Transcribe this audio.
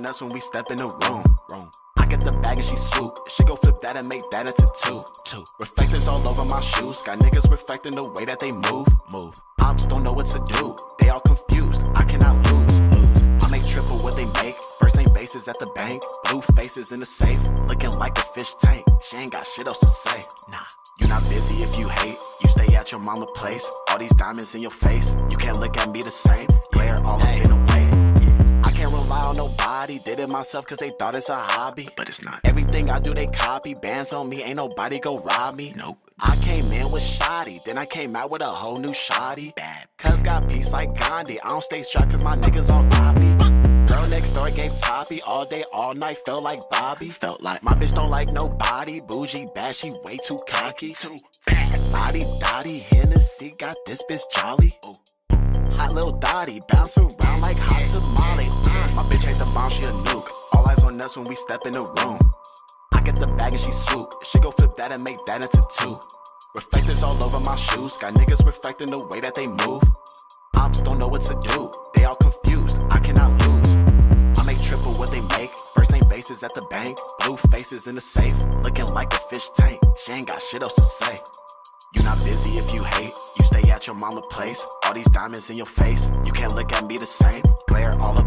us when we step in the room. I get the bag and she swoop. She go flip that and make that into two. Reflectors all over my shoes. Got niggas reflecting the way that they move. Ops don't know what to do. They all confused. I cannot lose. I make triple what they make. First name bases at the bank. Blue faces in the safe. Looking like a fish tank. She ain't got shit else to say. Nah. You not busy if you hate. You stay at your mama place. All these diamonds in your face. You can't look at me the same. Glare all up in a way. I can't rely on nobody. Did it myself cause they thought it's a hobby. But it's not. Everything I do they copy. Bands on me, ain't nobody go rob me. Nope. I came in with shoddy. Then I came out with a whole new shoddy. Bad. Cuz got peace like Gandhi. I don't stay strapped cause my niggas all rob me. Girl next door gave toppy. All day, all night, felt like Bobby. Felt like my bitch don't like nobody. Bougie, bad, she way too cocky. Too bad. Lottie, Dottie, Hennessy, got this bitch jolly. Hot little Dottie, bounce around like hot tamale. My bitch ain't the bomb, she a nuke. All eyes on us when we step in the room. I get the bag and she swoop. She go flip that and make that into two. Reflectors all over my shoes. Got niggas reflecting the way that they move. Ops don't know what to do. They all confused. I cannot lose. I make triple what they make. First name bases at the bank. Blue faces in the safe. Looking like a fish tank. She ain't got shit else to say. You not busy if you hate. You stay at your mama place. All these diamonds in your face. You can't look at me the same. Glare all up